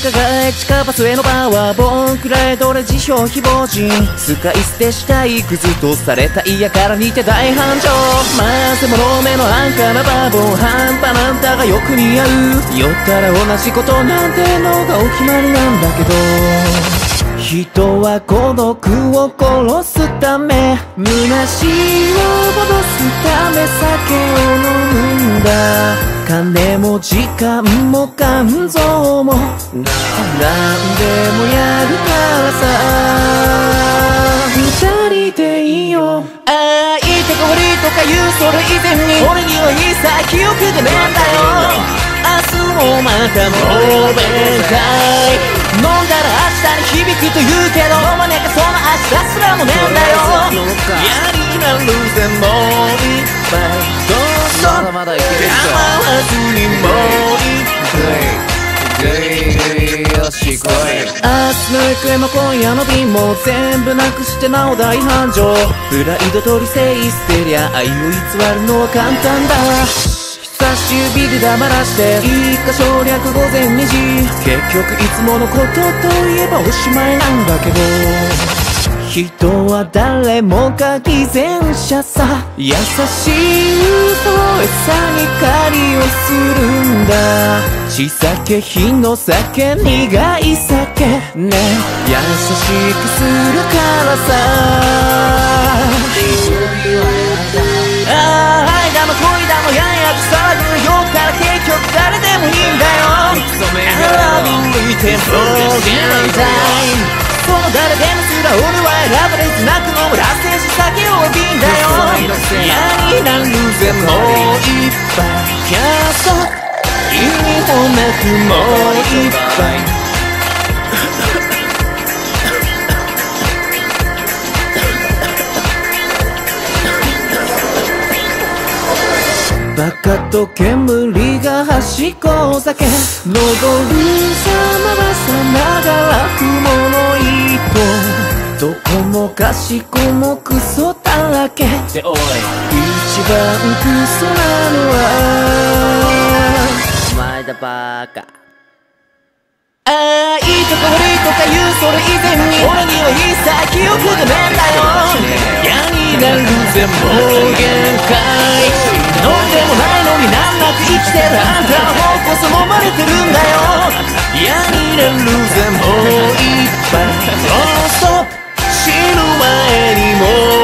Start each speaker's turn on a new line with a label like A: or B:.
A: 輝く地下バスへのパワーボンくらいどれ辞表非亡人使い捨てしたいクズとされた嫌から似て大繁盛ませ者目の安価なバーボン半端なんたがよく似合う酔ったら同じことなんてのがお決まりなんだけど人は孤独を殺すため虚しを戻すため酒を飲むんだ金も時間も肝臓も何でもやるからさ二人でいいよああいてこりとか言うそれ以前に俺には一切記憶がねえんだよ明日もまた忘年会飲んだら明日に響くと言うけど飲まねかその明日すらもねえんだよ嫌になるぜもう一杯どうぞ構わずにもう一杯よし来い明日の行方も今夜の便も全部なくしてなお大繁盛プライドと理性捨てりゃ愛を偽るのは簡単だ差し指で黙らして一箇所略午前2時結局いつものことといえばおしまいなんだけど人は誰もが偽善者さ優しい嘘を餌に狩りをするんだ血酒火の酒苦い酒ね優しくするからさああ愛だの恋だのやんやと騒ぐよったら結局誰でもいいんだよ I love you 見ても現在その誰でもすら俺は選ばれずなく飲むラッセンし酒を浴びんだよ嫌になるぜもう一杯キャスト意味もなくもう一杯バカと煙が端っこお酒登るさまはさながら雲の糸どこもかしこもクソだらけでおい一番クソなのはお前だバカああいいとか悪いとか言うそれ以前に俺には一切記憶がねえんだよ嫌になるぜもう限界飲んでもないのに難なく生きてるあんたの方こそ飲まれてるんだよ嫌になるぜもう一杯ノンストップ死ぬ前にもう